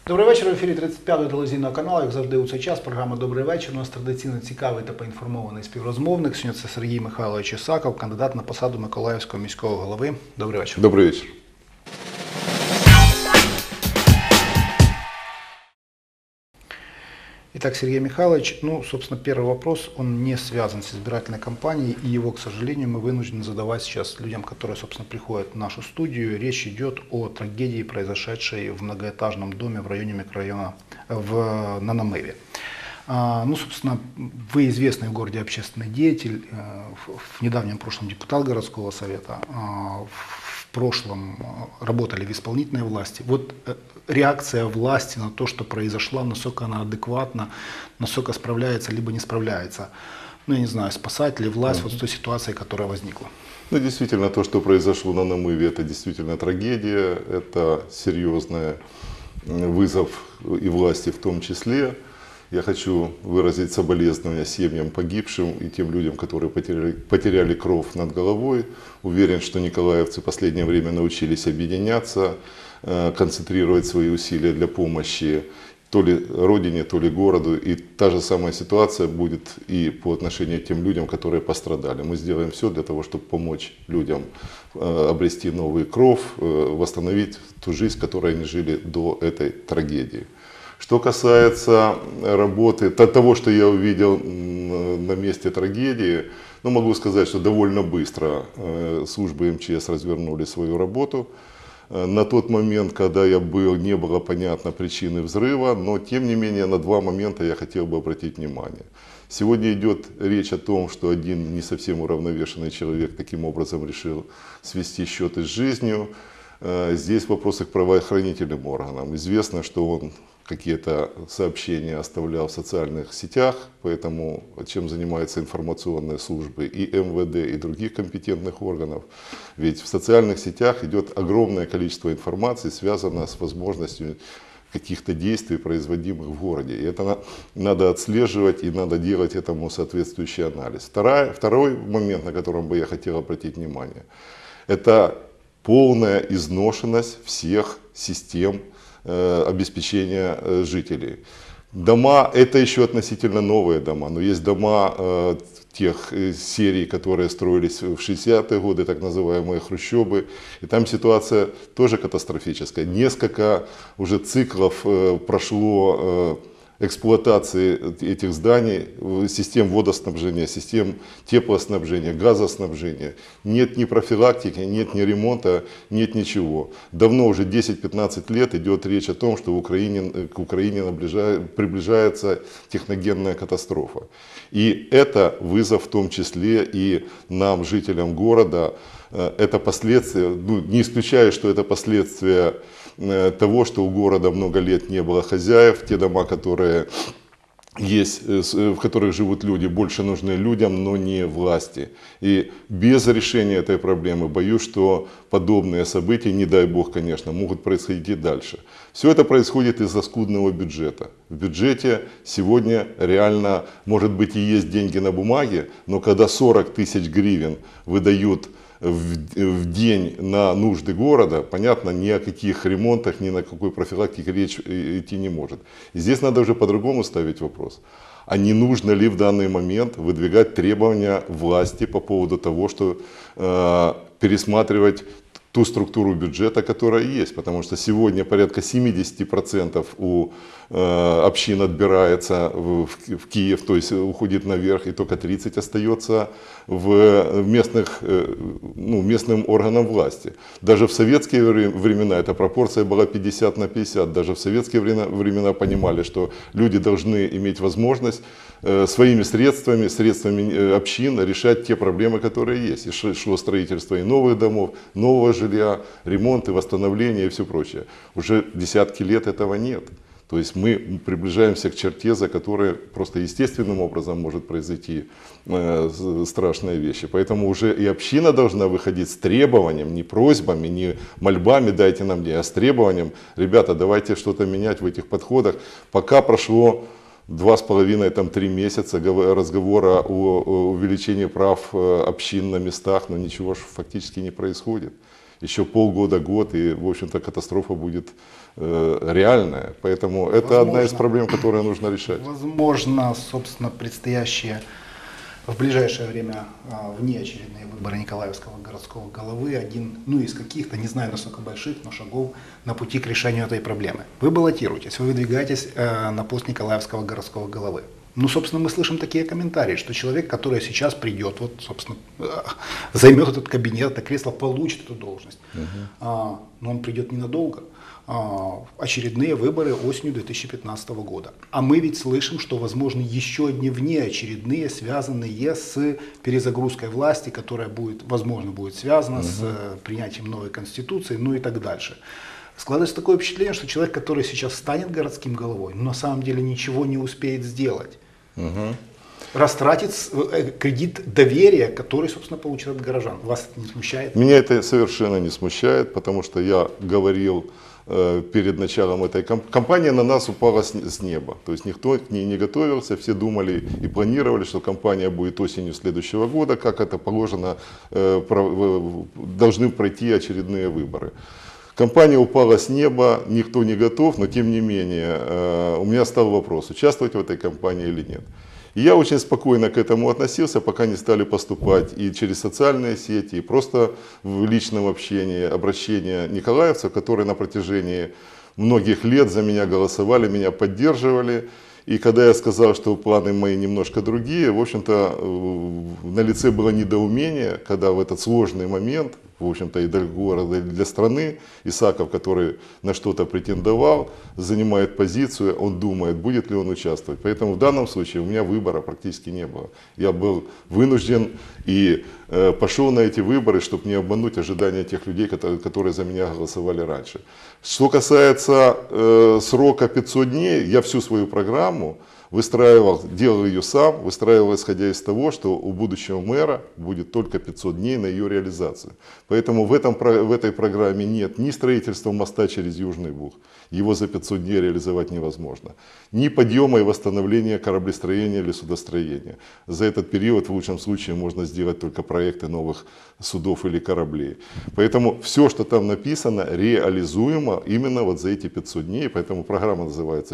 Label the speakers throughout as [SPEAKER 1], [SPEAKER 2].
[SPEAKER 1] Добрий вечір, в ефірі 35-го телевізійного каналу, як завжди у цей час, програма «Добрий вечір». У нас традиційно цікавий та поінформований співрозмовник. Сьогодні це Сергій Михайлович Ісаков, кандидат на посаду Миколаївського міського голови. Добрий вечір.
[SPEAKER 2] Добрый вечер.
[SPEAKER 1] Итак, Сергей Михайлович, собственно, первый вопрос, он не связан с избирательной кампанией, и его, к сожалению, мы вынуждены задавать сейчас людям, которые, собственно, приходят в нашу студию. Речь идет о трагедии, произошедшей в многоэтажном доме в районе микрорайона на Намыве. Собственно, вы известный в городе общественный деятель, в недавнем прошлом депутат городского совета, в прошлом работали в исполнительной власти. Вот реакция власти на то, что произошло, насколько она адекватна, насколько справляется, либо не справляется. Я не знаю, спасать ли власть вот с той ситуацией, которая возникла.
[SPEAKER 2] Действительно, то, что произошло на Намыве, это действительно трагедия, это серьезный вызов и власти в том числе. Я хочу выразить соболезнования семьям погибшим и тем людям, которые потеряли кров над головой. Уверен, что николаевцы в последнее время научились объединяться, концентрировать свои усилия для помощи то ли родине, то ли городу. И та же самая ситуация будет и по отношению к тем людям, которые пострадали. Мы сделаем все для того, чтобы помочь людям обрести новый кров, восстановить ту жизнь, которой они жили до этой трагедии. Что касается работы, того, что я увидел на месте трагедии, могу сказать, что довольно быстро службы МЧС развернули свою работу. На тот момент, когда я был, не было понятно причины взрыва, но тем не менее на два момента я хотел бы обратить внимание. Сегодня идет речь о том, что один не совсем уравновешенный человек таким образом решил свести счеты с жизнью. Здесь вопросы к правоохранительным органам. Известно, что он какие-то сообщения оставлял в социальных сетях, поэтому чем занимаются информационные службы и МВД, и других компетентных органов. Ведь в социальных сетях идет огромное количество информации, связанное с возможностью каких-то действий, производимых в городе. И это надо отслеживать и надо делать этому соответствующий анализ. Второй момент, на котором бы я хотел обратить внимание, это полная изношенность всех систем обеспечения жителей. Дома — это еще относительно новые дома, но есть дома тех серий, которые строились в 60-е годы, так называемые хрущебы, и там ситуация тоже катастрофическая. Несколько уже циклов прошло эксплуатации этих зданий, систем водоснабжения, систем теплоснабжения, газоснабжения. Нет ни профилактики, нет ни ремонта, нет ничего. Давно, уже 10-15 лет идет речь о том, что к Украине приближается техногенная катастрофа. И это вызов в том числе и нам, жителям города. Это последствия, не исключаю, что это последствия того, что у города много лет не было хозяев. Те дома, которые есть, в которых живут люди, больше нужны людям, но не власти. И без решения этой проблемы, боюсь, что подобные события, не дай бог, конечно, могут происходить и дальше. Все это происходит из-за скудного бюджета. В бюджете сегодня реально, может быть, и есть деньги на бумаге, но когда 40 тысяч гривен выдают в день на нужды города, понятно, ни о каких ремонтах, ни на какой профилактике речь идти не может. И здесь надо уже по-другому ставить вопрос. А не нужно ли в данный момент выдвигать требования власти по поводу того, что пересматривать ту структуру бюджета, которая есть. Потому что сегодня порядка 70% у общин отбирается в Киев, то есть уходит наверх, и только 30% остается в местным органам власти. Даже в советские времена эта пропорция была 50/50. Даже в советские времена понимали, что люди должны иметь возможность своими средствами общин решать те проблемы, которые есть. И шло строительство и новых домов, нового жилья, ремонт и восстановление и все прочее. Уже десятки лет этого нет. То есть мы приближаемся к черте, за которой просто естественным образом может произойти страшные вещи. Поэтому уже и община должна выходить с требованием, не просьбами, не мольбами «дайте нам деньги», а с требованием: ребята, давайте что-то менять в этих подходах. Пока прошло 2,5-3 месяца разговора о увеличении прав общин на местах, но ничего фактически не происходит. Еще полгода-год, и, в общем-то, катастрофа будет реальная. Поэтому это одна из проблем, которые нужно решать.
[SPEAKER 1] Возможно, собственно, предстоящие в ближайшее время внеочередные выборы Николаевского городского головы один, ну, из каких-то, не знаю, насколько больших, но шагов на пути к решению этой проблемы. Вы баллотируетесь, вы выдвигаетесь на пост Николаевского городского головы. Ну, собственно, мы слышим такие комментарии, что человек, который сейчас придет, вот, собственно, займет этот кабинет, это кресло, получит эту должность, но он придет ненадолго. Очередные выборы осенью 2015 года. А мы ведь слышим, что возможны еще одни внеочередные, связанные с перезагрузкой власти, которая будет, возможно, будет связана с принятием новой конституции, ну и так дальше. Складывается такое впечатление, что человек, который сейчас станет городским головой, на самом деле ничего не успеет сделать. Растратит кредит доверия, который, собственно, получит от горожан. Вас это не смущает?
[SPEAKER 2] Меня это совершенно не смущает, потому что я говорил перед началом этой кампании, на нас упала с неба. То есть никто к ней не готовился, все думали и планировали, что кампания будет осенью следующего года, как это положено, должны пройти очередные выборы. Компания упала с неба, никто не готов, но тем не менее у меня стал вопрос, участвовать в этой кампании или нет. И я очень спокойно к этому относился, пока не стали поступать и через социальные сети, и просто в личном общении обращения николаевцев, которые на протяжении многих лет за меня голосовали, меня поддерживали. И когда я сказал, что планы мои немножко другие, в общем-то, на лице было недоумение, когда в этот сложный момент, в общем-то, и для города, и для страны, Исаков, который на что-то претендовал, занимает позицию, он думает, будет ли он участвовать. Поэтому в данном случае у меня выбора практически не было. Я был вынужден и пошел на эти выборы, чтобы не обмануть ожидания тех людей, которые за меня голосовали раньше. Что касается срока 500 дней, я всю свою программу выстраивал, делал ее сам, выстраивал исходя из того, что у будущего мэра будет только 500 дней на ее реализацию. Поэтому в этой программе нет ни строительства моста через Южный Буг, его за 500 дней реализовать невозможно, ни подъема и восстановления кораблестроения или судостроения. За этот период в лучшем случае можно сделать только проекты новых судов или кораблей. Поэтому все, что там написано, реализуемо именно вот за эти 500 дней. Поэтому программа называется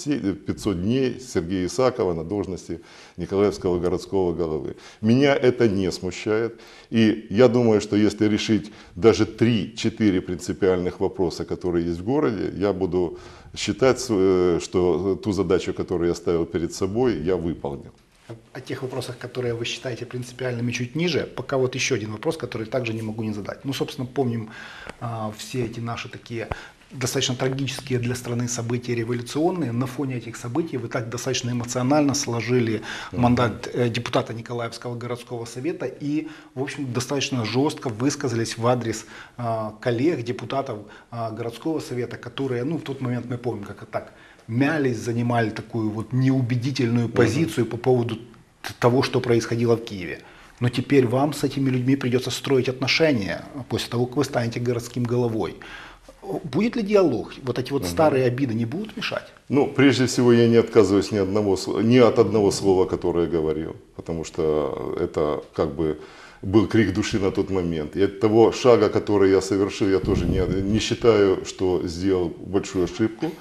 [SPEAKER 2] 500 дней Сергея Исакова на должности Николаевского городского головы. Меня это не смущает. И я думаю, что если решить даже 3-4 принципиальных вопроса, которые есть в городе, я буду считать, что ту задачу, которую я ставил перед собой, я выполнил.
[SPEAKER 1] О тех вопросах, которые вы считаете принципиальными чуть ниже, пока вот еще один вопрос, который также не могу не задать. Ну, собственно, помним все эти наши такие достаточно трагические для страны события революционные. На фоне этих событий вы так достаточно эмоционально сложили мандат депутата Николаевского городского совета и, в общем, достаточно жестко высказались в адрес коллег, депутатов городского совета, которые, ну, в тот момент мы помним, как это так, мялись, занимали такую вот неубедительную позицию по поводу того, что происходило в Киеве. Но теперь вам с этими людьми придется строить отношения после того, как вы станете городским головой. Будет ли диалог? Вот эти вот старые обиды не будут мешать?
[SPEAKER 2] Ну, прежде всего, я не отказываюсь ни от одного слова, которое я говорил, потому что это как бы был крик души на тот момент. И от того шага, который я совершил, я тоже не считаю, что сделал большую ошибку.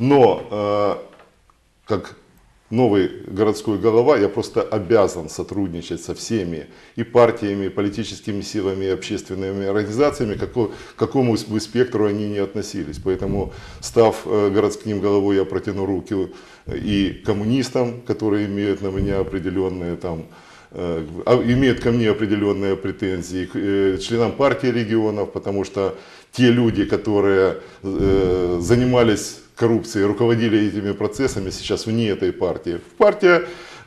[SPEAKER 2] Но как новый городской голова, я просто обязан сотрудничать со всеми и партиями, и политическими силами, и общественными организациями, к какому бы спектру они ни относились. Поэтому, став городским головой, я протяну руки и коммунистам, которые имеют на меня определенные имеют ко мне определенные претензии, к членам партии регионов, потому что те люди, которые занимались коррупцией, руководили этими процессами, сейчас вне этой партии. Партия,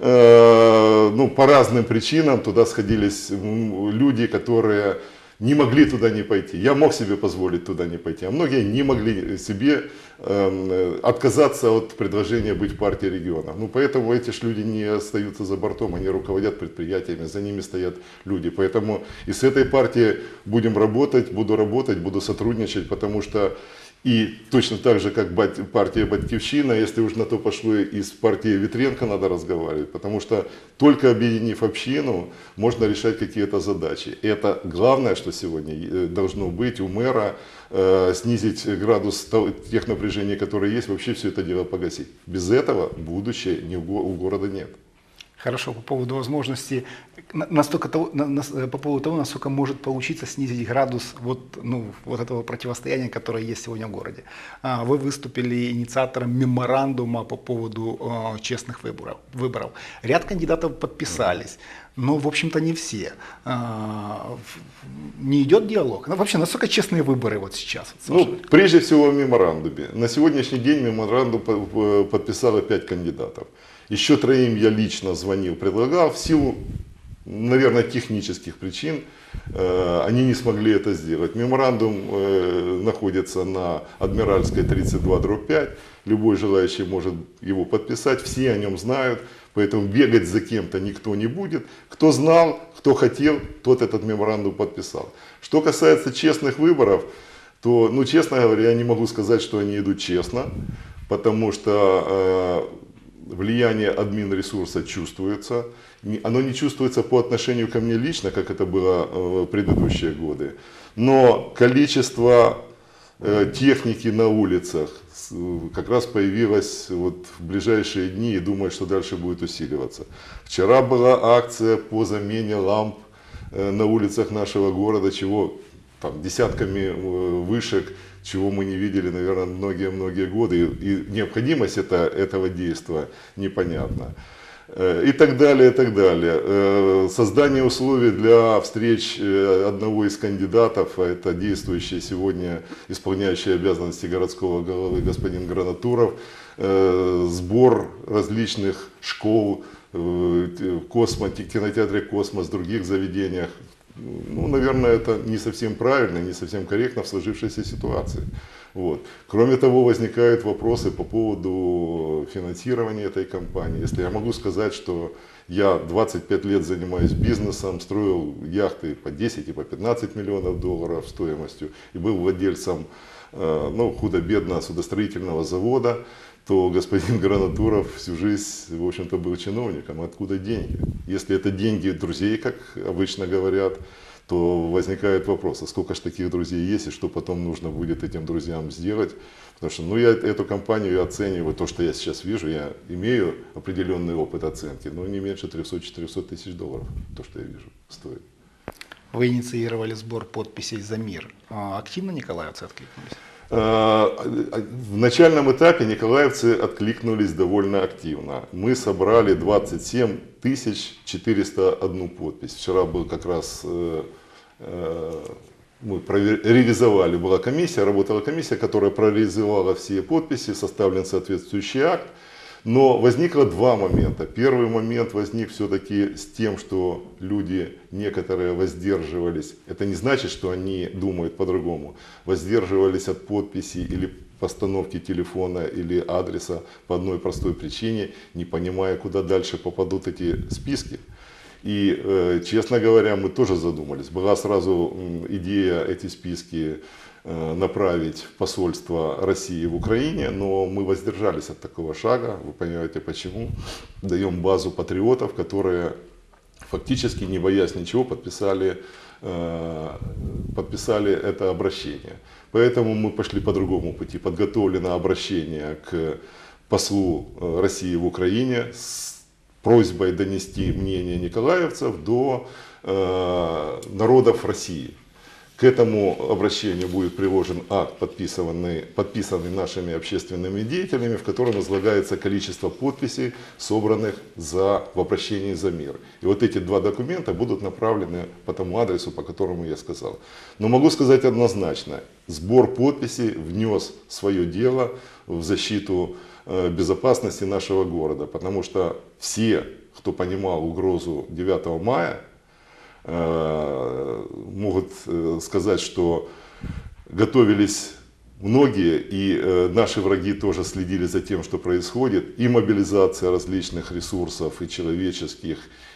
[SPEAKER 2] по разным причинам туда сходились люди, которые не могли туда не пойти. Я мог себе позволить туда не пойти, а многие не могли себе отказаться от предложения быть в партии регионов. Поэтому эти ж люди не остаются за бортом, они руководят предприятиями, за ними стоят люди. Поэтому и с этой партией будем работать, буду сотрудничать, потому что И точно так же, как партия «Батькивщина», если уж на то пошло, и с партией Ветренко надо разговаривать, потому что только объединив общину, можно решать какие-то задачи. И это главное, что сегодня должно быть у мэра, снизить градус тех напряжений, которые есть, вообще все это дело погасить. Без этого будущее у города нет.
[SPEAKER 1] Хорошо, по поводу возможности, по поводу того, насколько может получиться снизить градус вот этого противостояния, которое есть сегодня в городе. Вы выступили инициатором меморандума по поводу честных выборов. Ряд кандидатов подписались, но, в общем-то, не все. Не идет диалог? Вообще, насколько честные выборы вот сейчас?
[SPEAKER 2] Прежде всего в меморандуме. На сегодняшний день меморандум подписало 5 кандидатов. Еще 3 я лично звонил, предлагал. В силу, наверное, технических причин они не смогли это сделать. Меморандум находится на Адмиральской 32/5. Любой желающий может его подписать. Все о нем знают. Поэтому бегать за кем-то никто не будет. Кто знал, кто хотел, тот этот меморандум подписал. Что касается честных выборов, то, честно говоря, я не могу сказать, что они идут честно. Потому что влияние админресурса чувствуется. Оно не чувствуется по отношению ко мне лично, как это было в предыдущие годы. Но количество техники на улицах как раз появилось вот в ближайшие дни, и думаю, что дальше будет усиливаться. Вчера была акция по замене ламп на улицах нашего города, чего там десятками вышек, чего мы не видели, наверное, многие-многие годы. И необходимость этого действия непонятна. И так далее, и так далее. Создание условий для встреч одного из кандидатов, а это действующий сегодня исполняющий обязанности городского головы господин Гранатуров, сбор различных школ, кинотеатре «Космос», других заведениях. Наверное, это не совсем правильно, не совсем корректно в сложившейся ситуации. Вот. Кроме того, возникают вопросы по поводу финансирования этой компании. Если я могу сказать, что я 25 лет занимаюсь бизнесом, строил яхты по 10 и по 15 миллионов долларов стоимостью и был владельцем худо-бедно судостроительного завода, то господин Гранатуров всю жизнь, в общем-то, был чиновником. Откуда деньги? Если это деньги друзей, как обычно говорят, то возникает вопрос, а сколько же таких друзей есть, и что потом нужно будет этим друзьям сделать. Потому что я эту компанию оцениваю, то, что я сейчас вижу, я имею определенный опыт оценки, но не меньше 300-400 тысяч долларов, то, что я вижу, стоит.
[SPEAKER 1] Вы инициировали сбор подписей за мир. Активно николаевцы откликнулись?
[SPEAKER 2] В начальном этапе николаевцы откликнулись довольно активно. Мы собрали 27 401 подпись. Вчера был как раз, мы реализовали, была комиссия, работала комиссия, которая прореализовала все подписи, составлен соответствующий акт. Но возникло 2 момента. Первый момент возник все-таки с тем, что люди некоторые воздерживались. Это не значит, что они думают по-другому. Воздерживались от подписи или постановки телефона или адреса по одной простой причине, не понимая, куда дальше попадут эти списки. И, честно говоря, мы тоже задумались. Была сразу идея эти списки направить в посольство России в Украине, но мы воздержались от такого шага. Вы понимаете почему? Даем базу патриотов, которые фактически, не боясь ничего, подписали это обращение. Поэтому мы пошли по другому пути. Подготовлено обращение к послу России в Украине с просьбой донести мнение николаевцев до народов России. К этому обращению будет приложен акт, подписанный нашими общественными деятелями, в котором излагается количество подписей, собранных в обращении за мир. И вот эти 2 документа будут направлены по тому адресу, по которому я сказал. Но могу сказать однозначно, сбор подписей внес свое дело в защиту безопасности нашего города, потому что все, кто понимал угрозу 9 мая, могут сказать, что готовились многие, и наши враги тоже следили за тем, что происходит, и мобилизация различных ресурсов, и человеческих,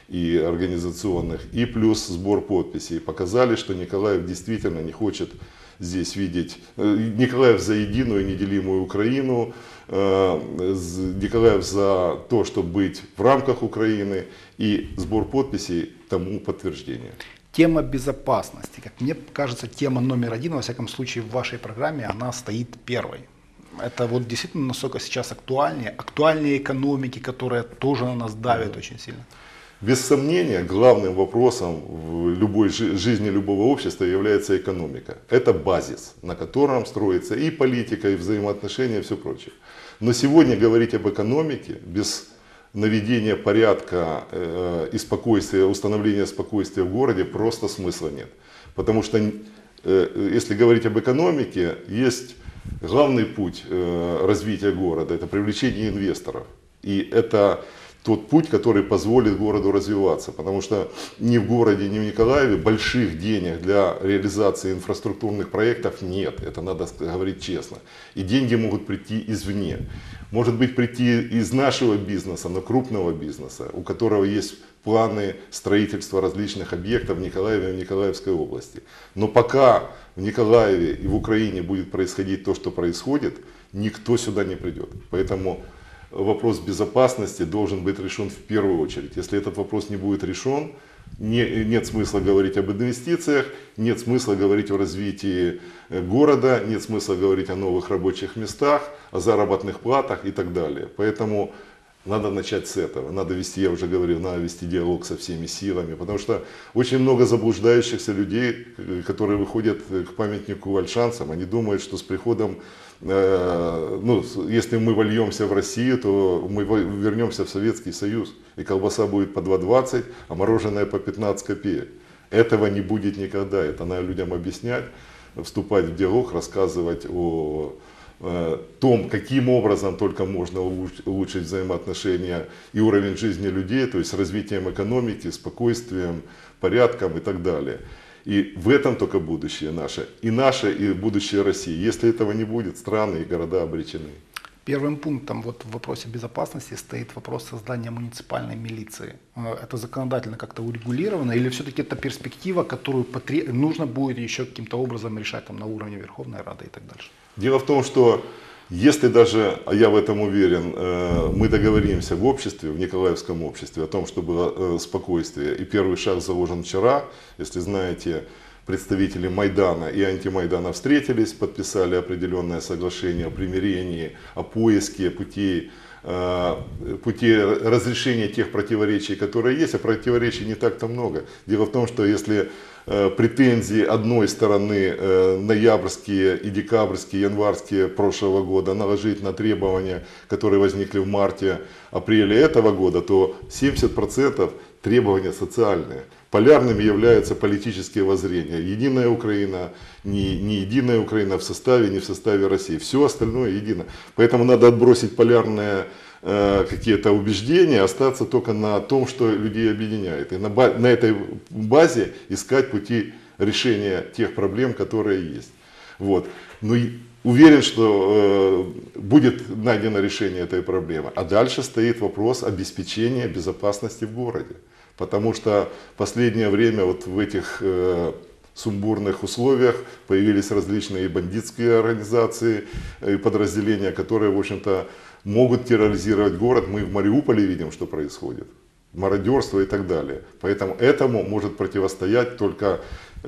[SPEAKER 2] и организационных, и плюс сбор подписей, показали, что Николаев действительно не хочет здесь видеть Николаев за единую неделимую Украину, Николаев за то, чтобы быть в рамках Украины, и сбор подписей тому подтверждение.
[SPEAKER 1] Тема безопасности, как мне кажется, тема номер один, во всяком случае в вашей программе, она стоит первой. Это вот действительно насколько сейчас актуальнее экономики, которая тоже на нас давит очень сильно.
[SPEAKER 2] Без сомнения, главным вопросом в любой жизни любого общества является экономика. Это базис, на котором строится и политика, и взаимоотношения, и все прочее. Но сегодня говорить об экономике без наведения порядка и спокойствия, установления спокойствия в городе просто смысла нет. Потому что если говорить об экономике, есть главный путь развития города, это привлечение инвесторов. И это тот путь, который позволит городу развиваться. Потому что ни в городе, ни в Николаеве больших денег для реализации инфраструктурных проектов нет. Это надо говорить честно. И деньги могут прийти извне. Может быть, прийти из нашего бизнеса, но крупного бизнеса, у которого есть планы строительства различных объектов в Николаеве и в Николаевской области. Но пока в Николаеве и в Украине будет происходить то, что происходит, никто сюда не придет. Поэтому вопрос безопасности должен быть решен в первую очередь. Если этот вопрос не будет решен, нет смысла говорить об инвестициях, нет смысла говорить о развитии города, нет смысла говорить о новых рабочих местах, о заработных платах и так далее. Поэтому надо начать с этого. Надо вести, я уже говорил, надо вести диалог со всеми силами. Потому что очень много заблуждающихся людей, которые выходят к памятнику вольшанцам, они думают, что с приходом, если мы вольемся в Россию, то мы вернемся в Советский Союз. И колбаса будет по 2,20, а мороженое по 15 копеек. Этого не будет никогда. Это надо людям объяснять, вступать в диалог, рассказывать о том, каким образом только можно улучшить взаимоотношения и уровень жизни людей, то есть развитием экономики, спокойствием, порядком и так далее. И в этом только будущее наше, и будущее России. Если этого не будет, страны и города обречены.
[SPEAKER 1] Первым пунктом вот в вопросе безопасности стоит вопрос создания муниципальной милиции. Это законодательно как-то урегулировано или все-таки это перспектива, которую нужно будет еще каким-то образом решать там, на уровне Верховной Рады и так дальше?
[SPEAKER 2] Дело в том, что если даже, а я в этом уверен, мы договоримся в обществе, в Николаевском обществе о том, что было спокойствие, и первый шаг заложен вчера, если знаете, представители Майдана и антимайдана встретились, подписали определенное соглашение о примирении, о поиске путей разрешения тех противоречий, которые есть, а противоречий не так-то много. Дело в том, что если претензии одной стороны ноябрьские и декабрьские, январские прошлого года наложить на требования, которые возникли в марте-апреле этого года, то 70% требования социальные. Полярными являются политические воззрения. Единая Украина, не единая Украина в составе, не в составе России. Все остальное едино. Поэтому надо отбросить полярные какие-то убеждения, остаться только на том, что людей объединяет. И на этой базе искать пути решения тех проблем, которые есть. Вот. Но уверен, что будет найдено решение этой проблемы. А дальше стоит вопрос обеспечения безопасности в городе. Потому что в последнее время вот в этих сумбурных условиях появились различные бандитские организации и подразделения, которые, в общем-то, могут терроризировать город. Мы в Мариуполе видим, что происходит. Мародерство и так далее. Поэтому этому может противостоять только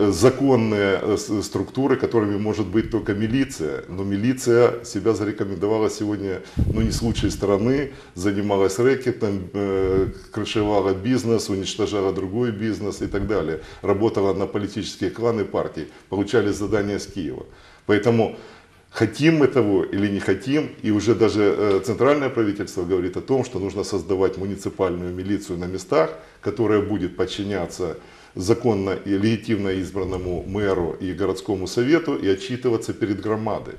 [SPEAKER 2] законные структуры, которыми может быть только милиция. Но милиция себя зарекомендовала сегодня не с лучшей стороны, занималась рэкетом, крышевала бизнес, уничтожала другой бизнес и так далее. Работала на политические кланы партий, получали задания с Киева. Поэтому хотим мы того или не хотим, и уже даже центральное правительство говорит о том, что нужно создавать муниципальную милицию на местах, которая будет подчиняться законно и легитимно избранному мэру и городскому совету и отчитываться перед громадой.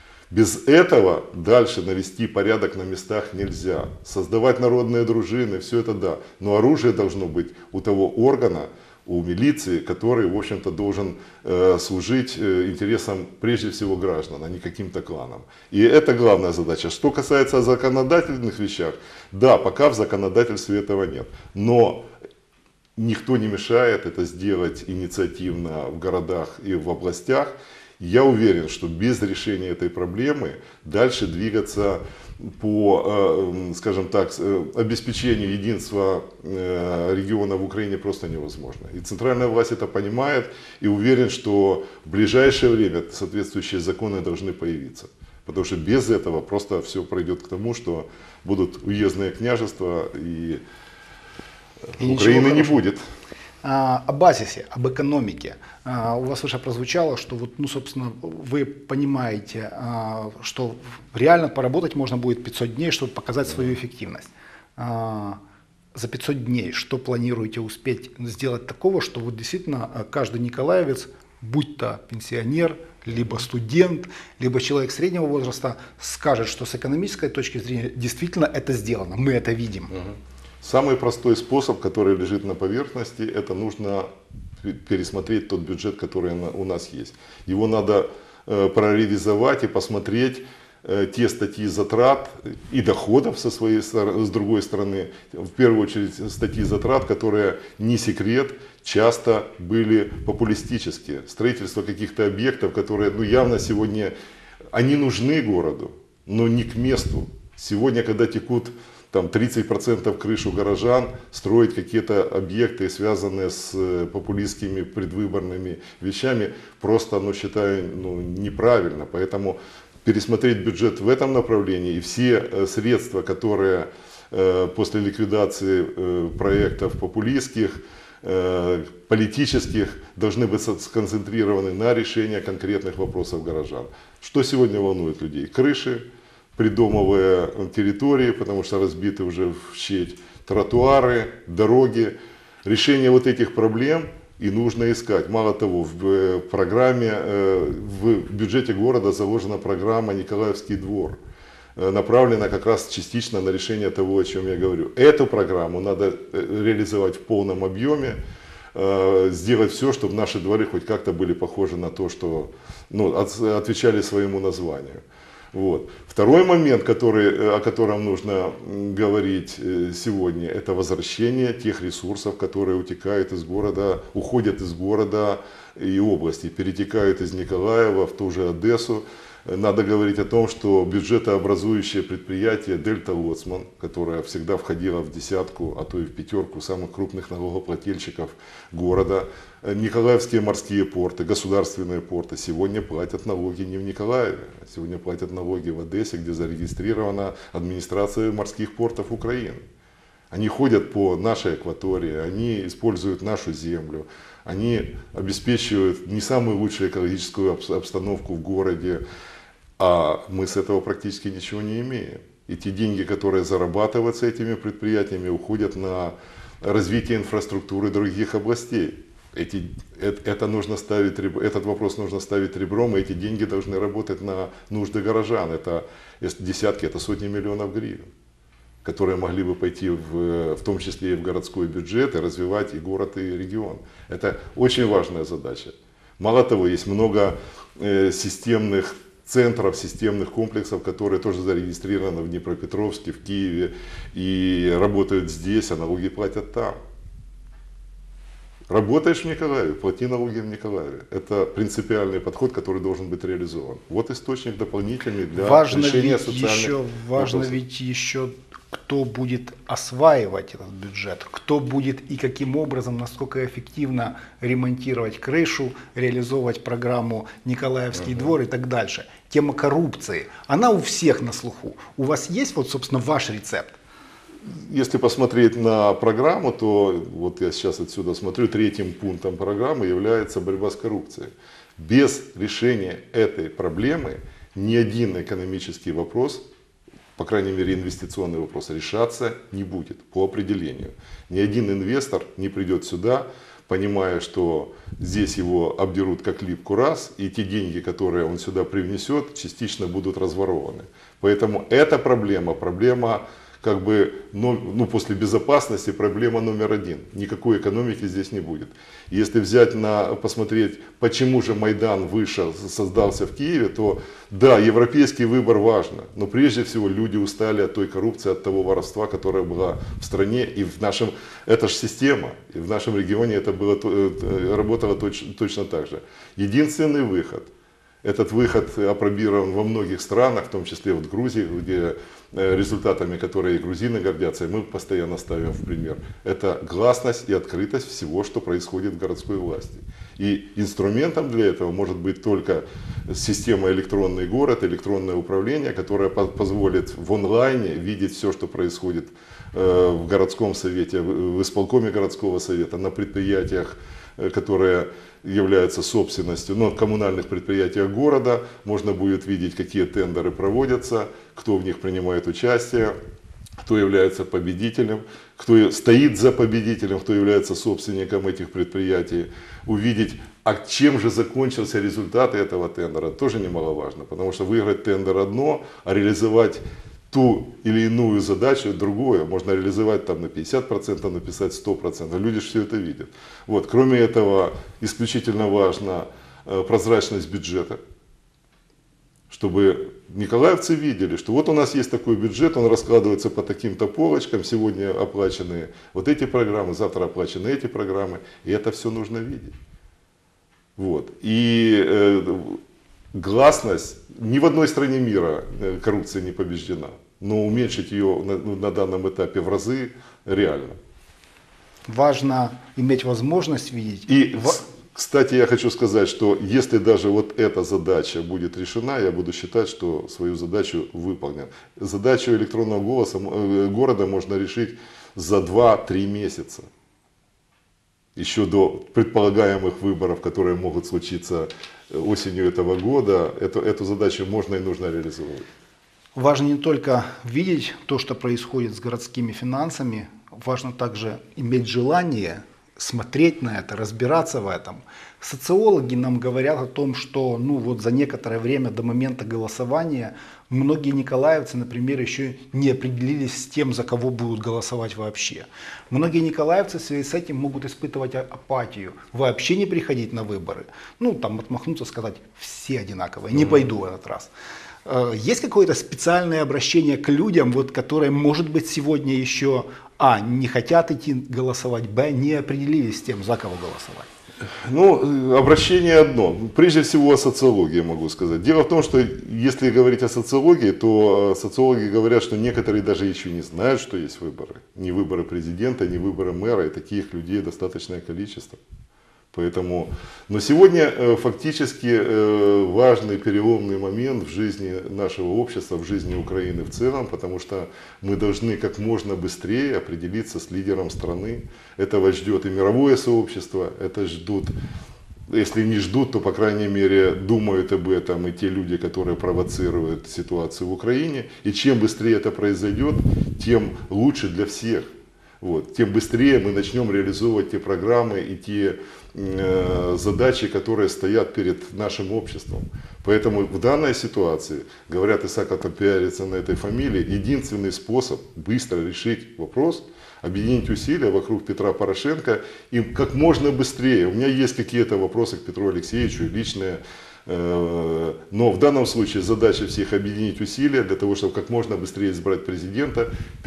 [SPEAKER 2] Без этого дальше навести порядок на местах нельзя. Создавать народные дружины, все это да, но оружие должно быть у того органа, у милиции, который, в общем-то, должен служить интересам прежде всего граждан, а не каким-то кланам. И это главная задача. Что касается законодательных вещах, да, пока в законодательстве этого нет. Но никто не мешает это сделать инициативно в городах и в областях. Я уверен, что без решения этой проблемы дальше двигаться по, скажем так, обеспечению единства региона в Украине просто невозможно. И центральная власть это понимает и уверен, что в ближайшее время соответствующие законы должны появиться. Потому что без этого просто все пройдет к тому, что будут уездные княжества и Украины не будет.
[SPEAKER 1] О базисе, об экономике. У вас уже прозвучало, что вот, ну, собственно, вы понимаете, что реально поработать можно будет 500 дней, чтобы показать свою эффективность. За 500 дней что планируете успеть сделать такого, что вот действительно каждый николаевец, будь то пенсионер, либо студент, либо человек среднего возраста, скажет, что с экономической точки зрения действительно это сделано, мы это видим.
[SPEAKER 2] Самый простой способ, который лежит на поверхности, это нужно пересмотреть тот бюджет, который у нас есть. Его надо проревизовать и посмотреть те статьи затрат и доходов с другой стороны. В первую очередь статьи затрат, которые, не секрет, часто были популистические. Строительство каких-то объектов, которые явно сегодня, они нужны городу, но не к месту. Сегодня, когда текут там 30% крыш у горожан, строить какие-то объекты, связанные с популистскими предвыборными вещами, просто, считаю, неправильно. Поэтому пересмотреть бюджет в этом направлении и все средства, которые после ликвидации проектов популистских, политических, должны быть сконцентрированы на решение конкретных вопросов горожан. Что сегодня волнует людей? Крыши, придомовые территории, потому что разбиты уже в щепь, тротуары, дороги. Решение вот этих проблем и нужно искать. Мало того, в программе, в бюджете города заложена программа «Николаевский двор», направлена как раз частично на решение того, о чем я говорю. Эту программу надо реализовать в полном объеме, сделать все, чтобы наши дворы хоть как-то были похожи на то, что отвечали своему названию. Вот. Второй момент, о котором нужно говорить сегодня, это возвращение тех ресурсов, которые утекают из города, уходят из города и области, перетекают из Николаева в ту же Одессу. Надо говорить о том, что бюджетообразующее предприятие Дельта Лоцман, которое всегда входило в десятку, а то и в пятерку самых крупных налогоплательщиков города, Николаевские морские порты, государственные порты, сегодня платят налоги не в Николаеве, а сегодня платят налоги в Одессе, где зарегистрирована администрация морских портов Украины. Они ходят по нашей акватории, они используют нашу землю, они обеспечивают не самую лучшую экологическую обстановку в городе, а мы с этого практически ничего не имеем. И те деньги, которые зарабатываются этими предприятиями, уходят на развитие инфраструктуры других областей. Этот вопрос нужно ставить ребром, и эти деньги должны работать на нужды горожан. Это десятки, это сотни миллионов гривен, которые могли бы пойти в том числе и в городской бюджет, и развивать и город, и регион. Это очень важная задача. Мало того, есть много системных центров, системных комплексов, которые тоже зарегистрированы в Днепропетровске, в Киеве и работают здесь, а налоги платят там. Работаешь в Николаеве, плати налоги в Николаеве. Это принципиальный подход, который должен быть реализован. Вот источник дополнительный для решения социальных вопросов.
[SPEAKER 1] Ведь еще кто будет осваивать этот бюджет, кто будет и каким образом, насколько эффективно ремонтировать крышу, реализовывать программу «Николаевский двор» и так дальше. Тема коррупции, она у всех на слуху. У вас есть, собственно, ваш рецепт?
[SPEAKER 2] Если посмотреть на программу, то вот я сейчас отсюда смотрю, третьим пунктом программы является борьба с коррупцией. Без решения этой проблемы ни один экономический вопрос, по крайней мере инвестиционный вопрос, решаться не будет по определению. Ни один инвестор не придет сюда, понимая, что здесь его обдерут как липку раз, и те деньги, которые он сюда привнесет, частично будут разворованы. Поэтому эта проблема как бы, ну, после безопасности проблема номер один. Никакой экономики здесь не будет. Если взять посмотреть, почему же Майдан вышел, создался в Киеве, то да, европейский выбор важно, но прежде всего люди устали от той коррупции, от того воровства, которое было в стране и в нашем, это же система, и в нашем регионе это было, работало точно так же. Единственный выход. Этот выход опробирован во многих странах, в том числе в Грузии, где результатами, которые и грузины гордятся, и мы постоянно ставим в пример. Это гласность и открытость всего, что происходит в городской власти. И инструментом для этого может быть только система электронный город, электронное управление, которое позволит в онлайне видеть все, что происходит в городском совете, в исполкоме городского совета, на предприятиях, которые являются собственностью, но коммунальных предприятиях города. Можно будет видеть, какие тендеры проводятся, кто в них принимает участие, кто является победителем, кто стоит за победителем, кто является собственником этих предприятий. Увидеть, а чем же закончился результат этого тендера, тоже немаловажно, потому что выиграть тендер одно, а реализовать ту или иную задачу, другое, можно реализовать там на 50%, написать 100%. Люди же все это видят. Вот. Кроме этого, исключительно важна прозрачность бюджета, чтобы николаевцы видели, что вот у нас есть такой бюджет, он раскладывается по таким-то полочкам, сегодня оплачены вот эти программы, завтра оплачены эти программы, и это все нужно видеть. Вот. И гласность, ни в одной стране мира коррупция не побеждена, но уменьшить ее на данном этапе в разы реально.
[SPEAKER 1] Важно иметь возможность видеть.
[SPEAKER 2] И, кстати, я хочу сказать, что если даже вот эта задача будет решена, я буду считать, что свою задачу выполнен. Задачу электронного города можно решить за 2-3 месяца. Еще до предполагаемых выборов, которые могут случиться осенью этого года, эту задачу можно и нужно реализовывать.
[SPEAKER 1] Важно не только видеть то, что происходит с городскими финансами, важно также иметь желание смотреть на это, разбираться в этом. Социологи нам говорят о том, что вот за некоторое время до момента голосования многие николаевцы, например, еще не определились с тем, за кого будут голосовать вообще. Многие николаевцы в связи с этим могут испытывать апатию, вообще не приходить на выборы. Там отмахнуться, сказать, все одинаковые, не пойду в этот раз. Есть какое-то специальное обращение к людям, которые, может быть, сегодня еще не хотят идти голосовать, не определились с тем, за кого голосовать?
[SPEAKER 2] Обращение одно. Прежде всего о социологии могу сказать. Дело в том, что если говорить о социологии, то социологи говорят, что некоторые даже еще не знают, что есть выборы. Ни выборы президента, ни выборы мэра, и таких людей достаточное количество. Поэтому, но сегодня фактически важный переломный момент в жизни нашего общества, в жизни Украины в целом, потому что мы должны как можно быстрее определиться с лидером страны. Этого ждет и мировое сообщество, это ждут, если не ждут, то по крайней мере думают об этом и те люди, которые провоцируют ситуацию в Украине. И чем быстрее это произойдет, тем лучше для всех. Тем быстрее мы начнем реализовывать те программы и те задачи, которые стоят перед нашим обществом. Поэтому в данной ситуации, говорят, Исаков пиарится на этой фамилии, единственный способ быстро решить вопрос, объединить усилия вокруг Петра Порошенко и как можно быстрее. У меня есть какие-то вопросы к Петру Алексеевичу, личные. Но в данном случае задача всех объединить усилия для того, чтобы как можно быстрее избрать президента,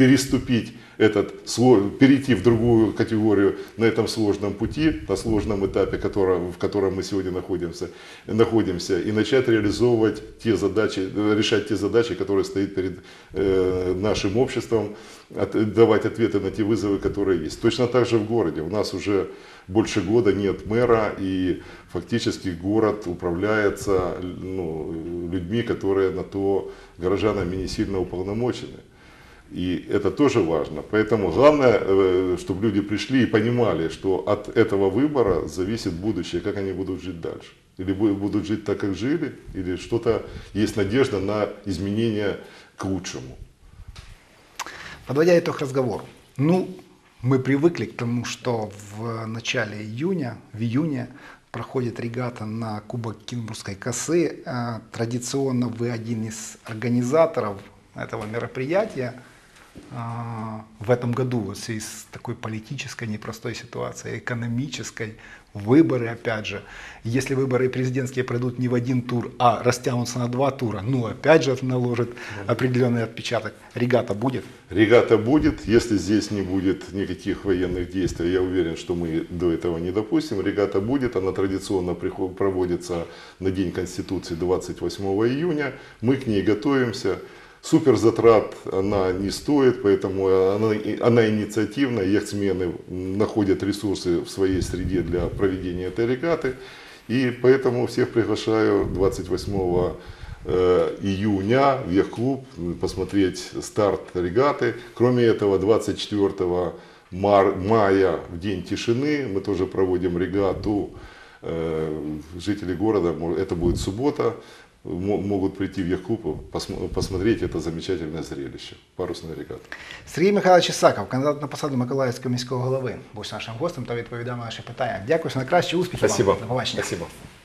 [SPEAKER 2] перейти в другую категорию на этом сложном пути, на сложном этапе, в котором мы сегодня находимся, и начать реализовывать решать те задачи, которые стоят перед нашим обществом, давать ответы на те вызовы, которые есть. Точно так же в городе. У нас уже больше года нет мэра, и фактически город управляется людьми, которые на то горожанами не сильно уполномочены. И это тоже важно. Поэтому главное, чтобы люди пришли и понимали, что от этого выбора зависит будущее, как они будут жить дальше. Или будут жить так, как жили, или что-то есть надежда на изменения к лучшему.
[SPEAKER 1] Подводя итог разговору. Мы привыкли к тому, что в начале июня, в июне проходит регата на Кубок Кенбургской косы. Традиционно вы один из организаторов этого мероприятия. в этом году вот в связи с такой политической непростой ситуацией, экономической, выборы опять же. Если выборы президентские пройдут не в один тур, а растянутся на 2 тура, ну опять же это наложит определенный отпечаток. Регата будет?
[SPEAKER 2] Регата будет, если здесь не будет никаких военных действий, я уверен, что мы до этого не допустим. Регата будет, она традиционно проводится на День Конституции 28 июня, мы к ней готовимся. Суперзатрат она не стоит, поэтому она инициативная, яхтсмены находят ресурсы в своей среде для проведения этой регаты. И поэтому всех приглашаю 28 июня в яхт-клуб посмотреть старт регаты. Кроме этого, 24 мая, в День тишины, мы тоже проводим регату. Жители города, это будет суббота, могут прийти в яхт-клуб, посмотреть это замечательное зрелище. Парусная регата.
[SPEAKER 1] Сергій Михайлович Ісаков, кандидат на посаду Миколаївського міського голови, був нашим гостем та відповідав на наші питання. Дякую, що на краще, успіхів вам.
[SPEAKER 3] Спасибо.
[SPEAKER 1] До побачення.
[SPEAKER 3] Спасибо.